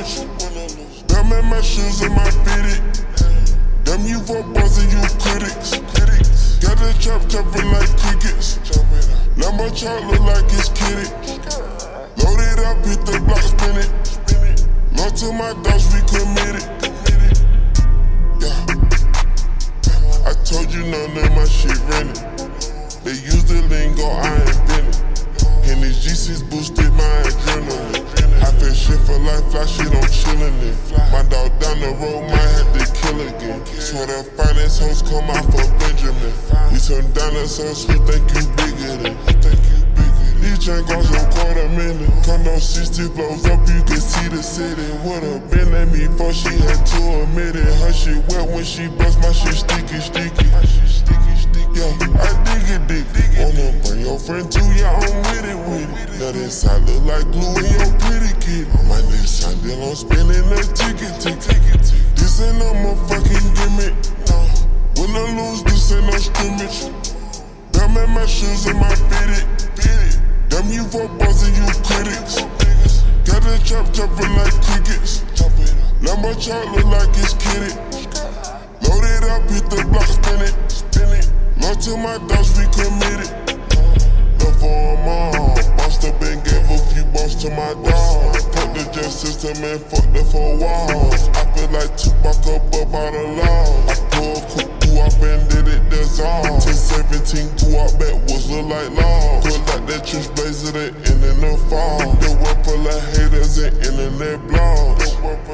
lose. Damn at my shoes and my fitted. Damn you for buzzing, you critics. Got the trap chopping like crickets. Lambo truck look like it's kitty. Load it up, hit the block, spin it. Low to my dogs, we committed. Yeah. I told you none of my shit rented. They use the lingo, I invented. And these G6 boosted my adrenaline. I feel shit for life, fly shit, I'm chillin' it. My dog down the road might have to kill again. Swear the finance hoes come out for Benjamin. We some dinosaurs who think you bigger than. These chain cost a $250,000. Condo 60 blows up, you can see the city. Would've been at me before she had to admit it. Her shit wet when she bust, my shit sticky. Yeah, I dig it. Wanna bring your friend too, yeah, I'm with it. Now this side look like glue in your pretty kid. My next side deal, I'm spinning a ticket. This ain't no motherfucking gimmick. Win or lose, this ain't no scrimmage. Damn at my shoes and my fitted. Damn you for buzzing, you critics. Got the trap chopping like crickets. Lambo truck look like it's kitty. Load it up, hit the block, spin it. Low to my dogs, we committed. Love for them all. Bossed up and gave a few balls to my dog. Fuck the jet system and fuck the 4 walls. I feel like Tupac up out of law. I pulled cuckoo up and did it dissolve. 10-17 grew up back was look like law. Put like that church blazer that end in the fall. The world full of haters and internet blogs.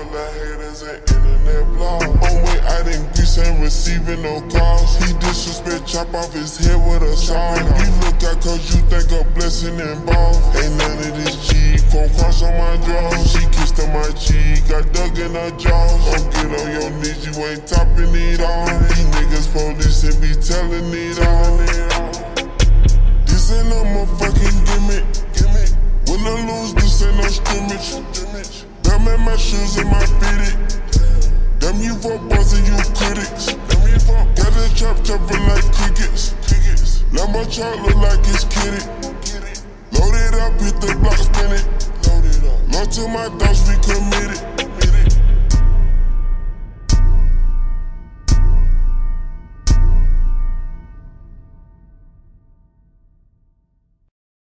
On way out in Greece and receiving no calls. He disrespect, chop off his head with a saw. You look out cause you think a blessing involved. Ain't none of this cheek, phone cross on my drawers. She kissed on my cheek, got dug in her jaws. Don't get on your knees, you ain't topping it all. These niggas police and be telling it all. This ain't no motherfucking gimmick. Win or lose, this ain't no scrimmage. Damn at my shoes and my fitted. Damn you for buzzing, you critics. Got the trap chopping like crickets. Lambo truck look like it's kitty. Load it up, hit the block, spin it. Low to my dogs, we committed.